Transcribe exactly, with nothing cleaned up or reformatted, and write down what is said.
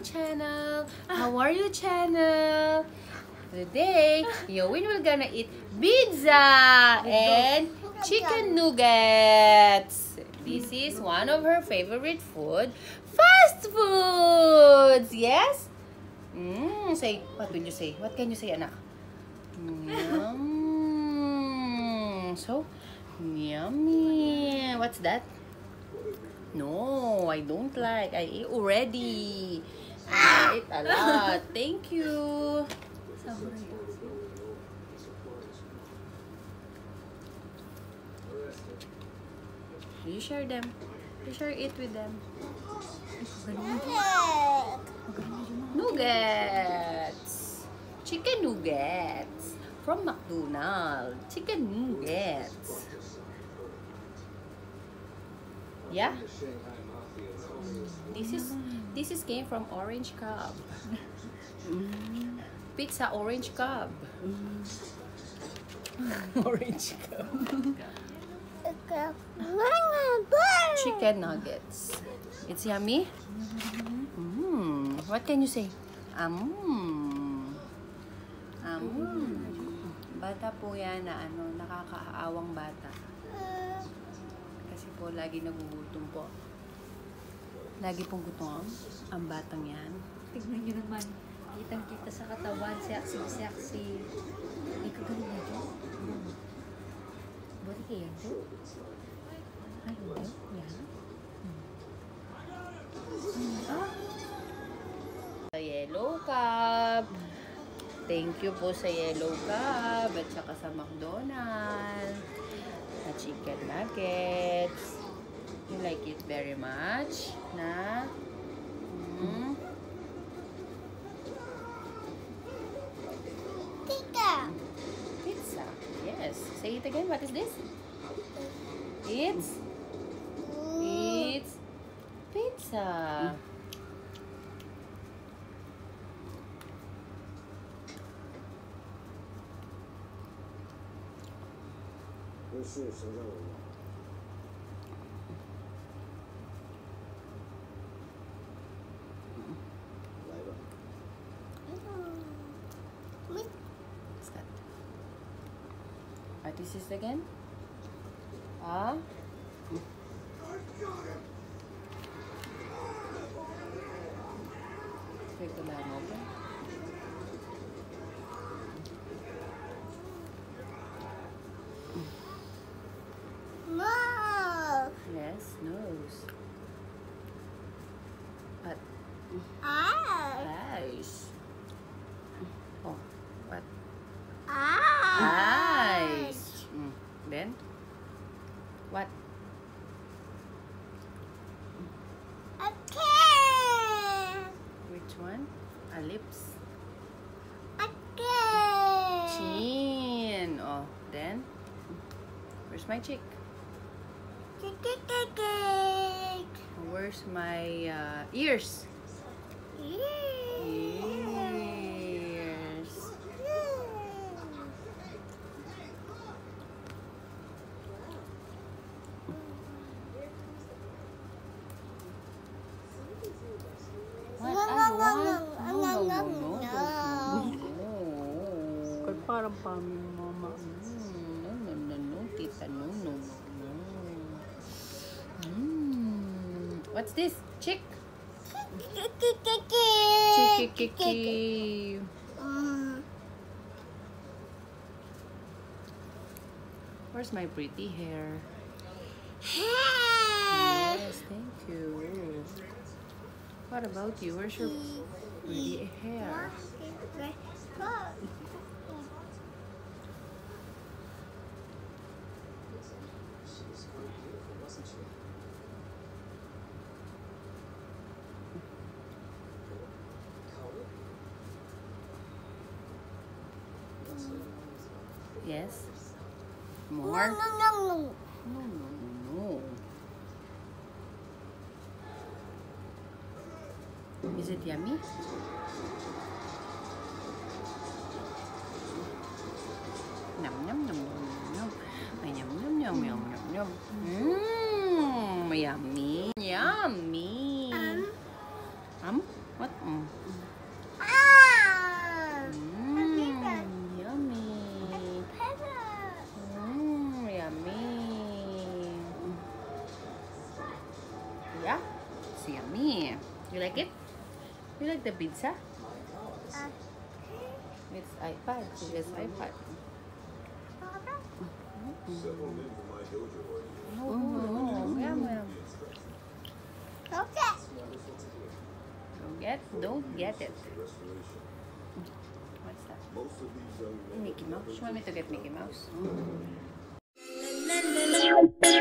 channel. How are you, channel? Today, Yowin will gonna eat pizza and chicken nuggets. This is one of her favorite food, fast foods. Yes? Mm, say, what will you say? What can you say, anak? Yum. So, yummy. What's that? No, I don't like. I ate already. I ate a lot. Thank you. You share them. You share it with them. Nuggets. Chicken nuggets. From McDonald's. Chicken nuggets. Yeah. This is this is came from Orange Cub. Pizza Orange Cub. Orange Cub. Chicken nuggets. It's yummy. Mm. What can you say? Um. Um. Bata po yan na ano, nakakaawang bata. Kasi po lagi nagugutom po. Lagi pong gutom ang batang yan. Tignan nyo naman. Kitang-kita sa katawan. Siaksi-siaksi. Ay, kagaling na dyan. Buti kaya dyan? Ay, hindi. Yan. Hmm. Ah! Sa Yellow Cub. Thank you po sa Yellow Cub at saka sa McDonald's. Na chicken nuggets. You like it very much? Na? Mm. Pizza. Pizza. Yes. Say it again. What is this? It's It's pizza. What's that? What is this again? Ah? Wait, ko lang open. No. Yes, nose. What? Eyes. Eyes. Oh, what? Eyes. Eyes. Mm. Then? What? Okay. Which one? A lips. Okay. Chin. Oh, then? Where's my cheek? Cake. Where's my uh, ears? Ears. What? No, I no, no, want- no, no, no, no, no, no, no. no. Kaya parang pami mama. No, no, no, no, tita, no, no, no. Mm. What's this? Chick? Chicky, kiki. Mm. Where's my pretty hair? Hair. Yes, thank you. What about you? Where's your pretty hair? Yes? More? No, no, no, no. No, no, no, no. Is it yummy? Yum, yum, yum, yum, yum. Ay, yum, yum, yum, yum, yum, yum. Mmm, yummy. Yummy. Um, Um? What? Mm. Ah! Mm, yummy. Mm, yummy. Yeah, it's yummy. You like it? You like the pizza? Ah. It's iPad. It's iPad. Oh, oh, yum, yum. Okay. Don't get, don't get it. What's that? Mickey Mouse. You want me to get Mickey Mouse?